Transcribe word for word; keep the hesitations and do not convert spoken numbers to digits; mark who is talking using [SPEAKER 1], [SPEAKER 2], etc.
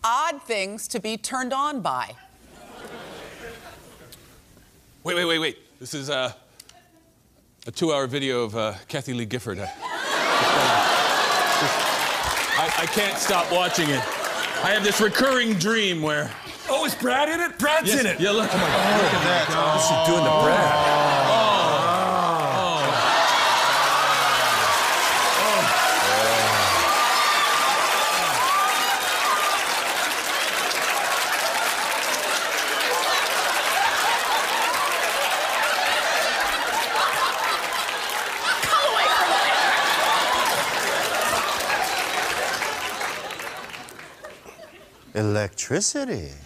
[SPEAKER 1] odd things to be turned on by.
[SPEAKER 2] Wait, wait, wait, wait. This is uh, a two-hour video of uh, Kathy Lee Gifford. I, I, I can't stop watching it. I have this recurring dream where...
[SPEAKER 3] Oh, is Brad in it? Brad's
[SPEAKER 2] yes,
[SPEAKER 3] in it.
[SPEAKER 2] Yeah, look.
[SPEAKER 3] Oh, my God.
[SPEAKER 2] Look at that.
[SPEAKER 3] Oh, what's she doing to Brad?
[SPEAKER 2] Oh.
[SPEAKER 4] Electricity.